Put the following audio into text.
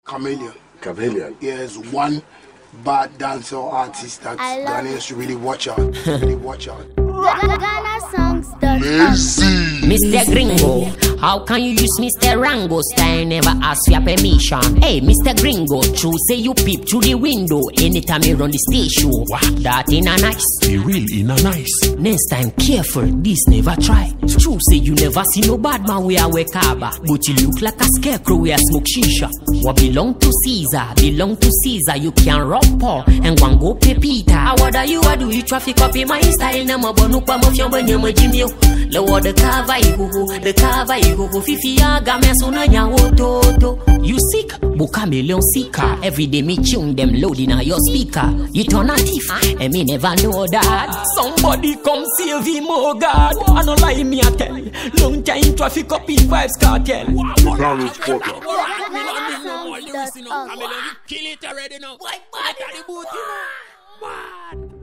Chameleon. Chameleon? Yes, one bad dancer artist that Ghanaians should really watch out. Really watch out. Ghana songs. Mr. Gringo, how can you use Mr. Rango style? Never ask for your permission. Hey, Mr. Gringo, true say you peep through the window anytime you run the stage show. What? That in a nice. Be real in a nice. Next time, careful, this never try. True say you never see no bad man we are wear kaba, but you look like a scarecrow we are smoke shisha. What belong to Caesar, belong to Caesar. You can rock Paul and go pay Peter. What are you, do you traffic up in my style? Nama bonu kwa mafia mwenye mjimio. Lower the cover you fifi aga mesuna nyawo toto. You sick, buka million seeker. Every day me tune them loading on your speaker. You turn a thief, and me never know that. Somebody come save him, oh God. I don't lie me I tell. Long time traffic up in Vibes Cartel. Ghana songs. Kill it already now. Mad.